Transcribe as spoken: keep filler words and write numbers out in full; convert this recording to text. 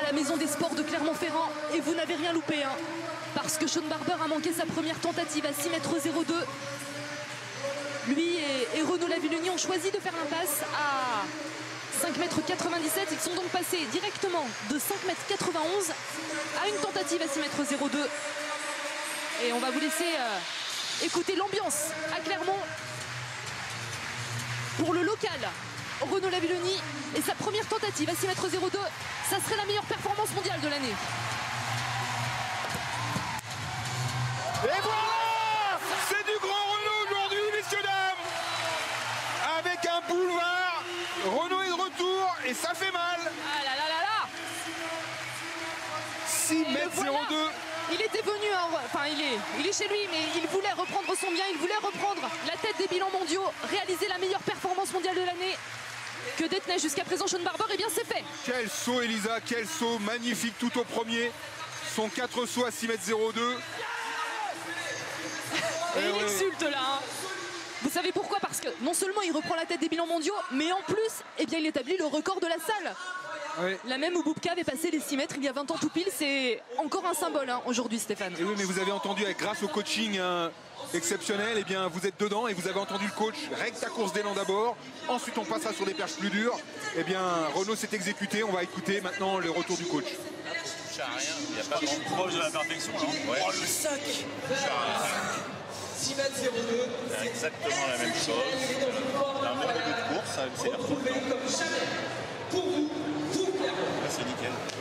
la maison des sports de Clermont-Ferrand et vous n'avez rien loupé. Hein, parce que Sean Barber a manqué sa première tentative à six mètres zéro deux. Lui et, et Renaud Lavillenie ont choisi de faire l'impasse à cinq mètres quatre-vingt-dix-sept. Ils sont donc passés directement de cinq mètres quatre-vingt-onze à une tentative à six mètres zéro deux. Et on va vous laisser euh, écouter l'ambiance à Clermont pour le local. Renaud Lavillenie et sa première tentative à six mètres zéro deux, ça serait la meilleure performance mondiale de l'année. Et voilà, c'est du grand Renaud aujourd'hui, messieurs dames. Avec un boulevard, Renaud est de retour et ça fait mal. Ah là là là là. six mètres zéro deux. Voilà. Il était venu, enfin il est, il est chez lui, mais il voulait reprendre son bien, il voulait reprendre la tête des bilans mondiaux, réaliser la meilleure performance mondiale de l'année que détenait jusqu'à présent Sean Barber. Et bien c'est fait. Quel saut Elisa, quel saut magnifique tout au premier. Son quatre sauts à six mètres zéro deux. Et, et il ouais. exulte là. Hein. Vous savez pourquoi? Parce que non seulement il reprend la tête des bilans mondiaux, mais en plus, eh bien, il établit le record de la salle. Oui. La même où Boubka avait passé les six mètres il y a vingt ans tout pile, c'est encore un symbole hein, aujourd'hui, Stéphane. Et oui, mais vous avez entendu, grâce au coaching hein, exceptionnel, eh bien, vous êtes dedans et vous avez entendu le coach. Règle ta course d'élan d'abord, ensuite on passera sur des perches plus dures. Eh bien, Renaud s'est exécuté, on va écouter maintenant le retour du coach. Ça touche à rien, il n'y a pas grand proche de la perfection. Là. Ouais. Oh, le sac six mètres zéro deux, c'est exactement la même chose. La même mode de course, ça accélère tout le temps. pour vous, pour Clermont. Là, c'est nickel.